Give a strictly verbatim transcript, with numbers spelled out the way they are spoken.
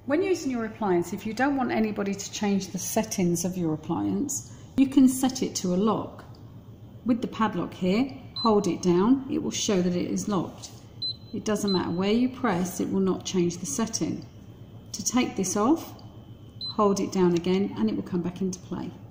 When using your appliance, if you don't want anybody to change the settings of your appliance, you can set it to a lock. With the padlock here, hold it down, it will show that it is locked. It doesn't matter where you press, it will not change the setting. To take this off, hold it down again and it will come back into play.